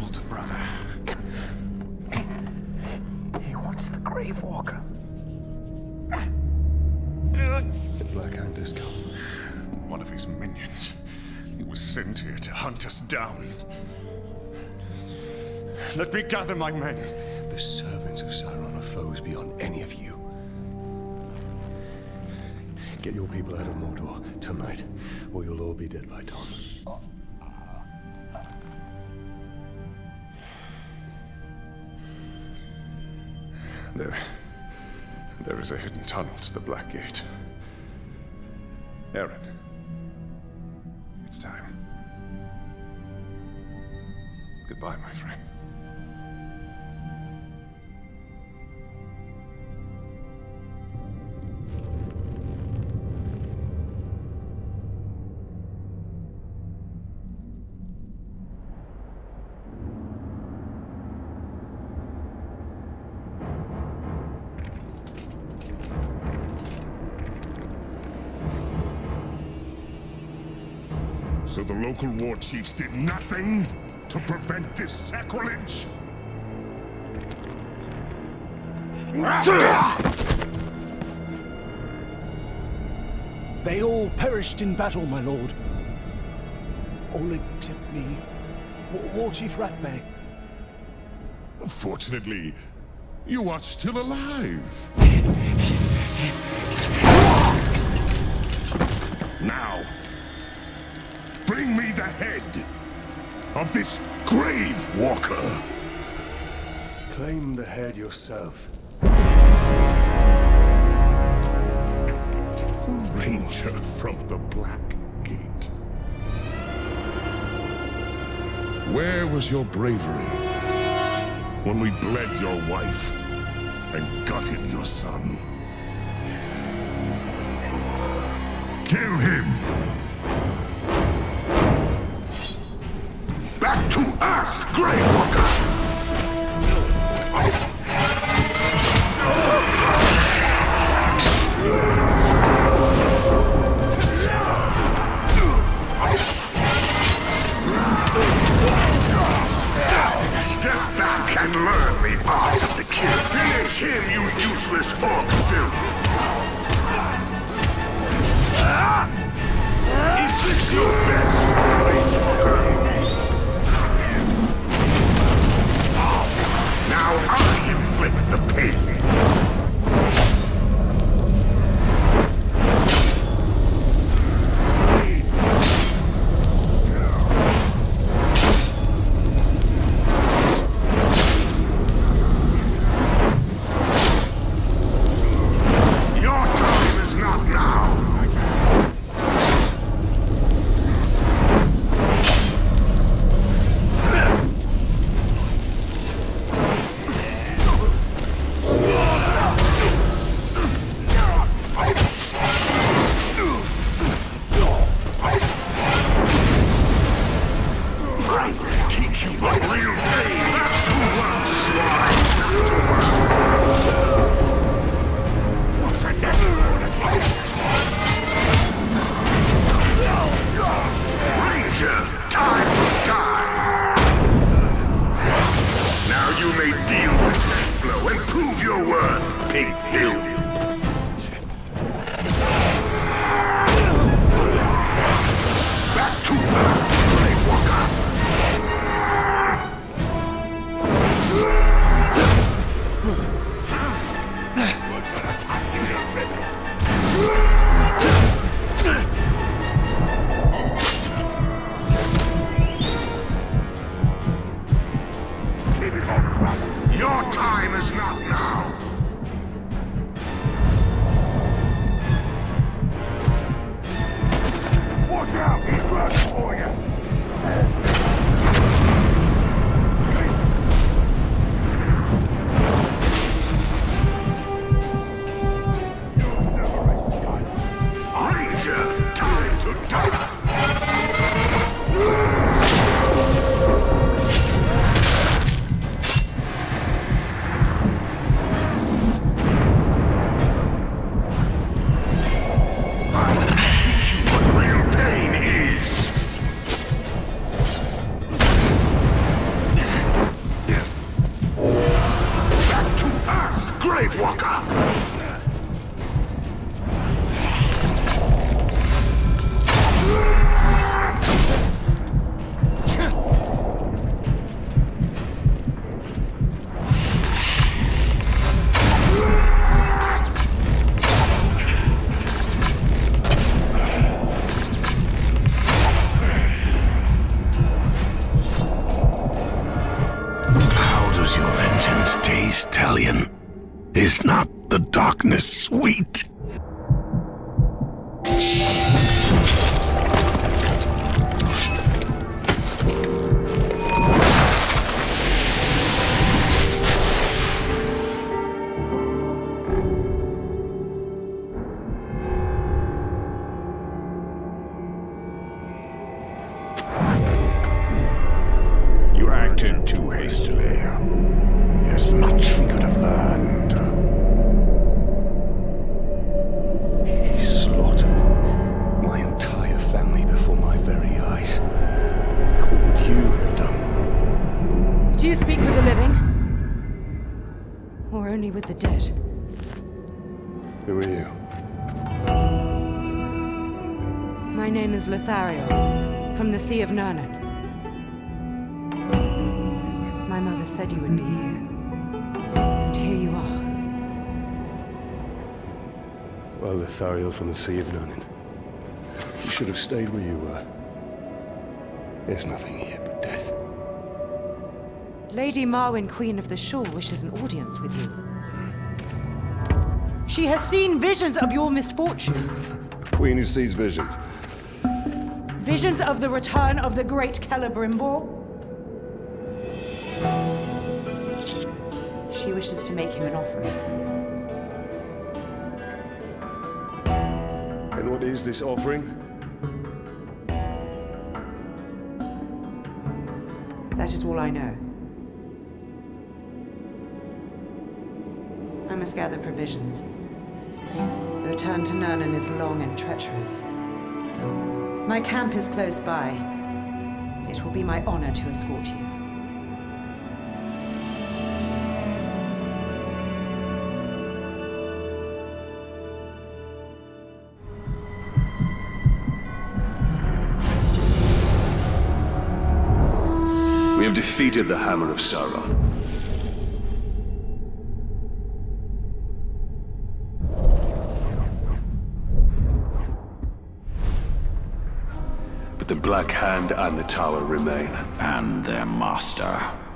old brother. He wants the Grave Walker. The Black Hand has come. One of his minions. He was sent here to hunt us down. Let me gather my men. The servants of Sauron are foes beyond any of you. Get your people out of Mordor tonight, or you'll all be dead by dawn. There is a hidden tunnel to the Black Gate. Aaron, it's time. Goodbye, my friend. So the local war chiefs did nothing to prevent this sacrilege? They all perished in battle, my lord. All except me. War Chief Ratbag. Fortunately, you are still alive. Now, bring me the head of this Grave Walker. Claim the head yourself. The Ranger from the Black Gate. Where was your bravery when we bled your wife and gutted your son? Kill him! Back to Earth, Grave Walker! Step back and learn the art of the kill. Finish him, you useless orc filth! Is this your best, Grave Walker? Now I inflict the pain. Your time is not now. Your time is not now. Please, Talion. Is not the darkness sweet? You acted too hastily. There's much we could have learned. He slaughtered my entire family before my very eyes. What would you have done? Do you speak with the living? Or only with the dead? Who are you? My name is Legendarium, from the Sea of Nurnen. My mother said you would be here. And here you are. Well, Lethariel from the Sea of Nurnen. You should have stayed where you were. There's nothing here but death. Lady Marwyn, Queen of the Shore, wishes an audience with you. She has seen visions of your misfortune. A queen who sees visions. Visions of the return of the great Celebrimbor. She wishes to make him an offering. And what is this offering? That is all I know. I must gather provisions. The return to Nurnen is long and treacherous. My camp is close by. It will be my honor to escort you. We have defeated the Hammer of Sauron. But the Black Hand and the Tower remain. And their master.